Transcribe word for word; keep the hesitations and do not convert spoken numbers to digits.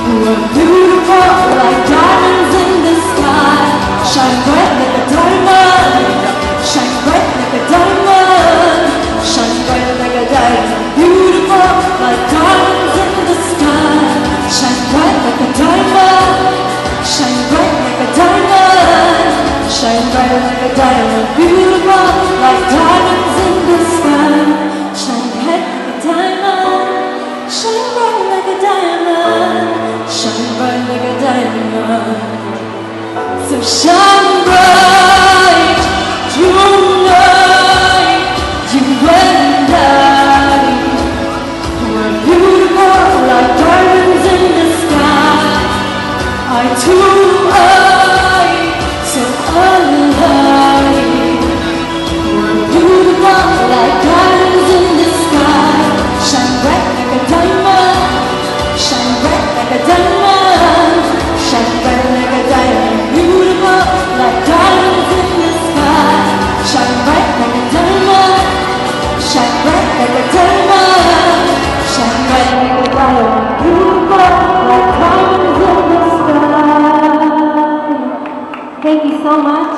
We're beautiful like diamonds in the sky. Shine bright like a diamond. Shine bright like a diamond. Shine bright like a diamond. Beautiful like diamonds in the sky. Shine bright like a diamond. Shine bright like a diamond. Shine bright like a diamond. Beautiful like diamonds in the sky. Shine bright like a diamond. Shine bright like a diamond. Shine bright like a diamond. So shine bright tonight. You and I, we're beautiful like diamonds in the sky. I too I, so alive. We're beautiful like diamonds in the sky. Shine bright like a diamond. Shine bright like a diamond. Shine bright like a diamond. Beautiful like diamonds in the sky. Shine bright like a diamond. Shine bright like a diamond. Shine bright like a diamond. Beautiful like diamonds in the sky. Thank you so much.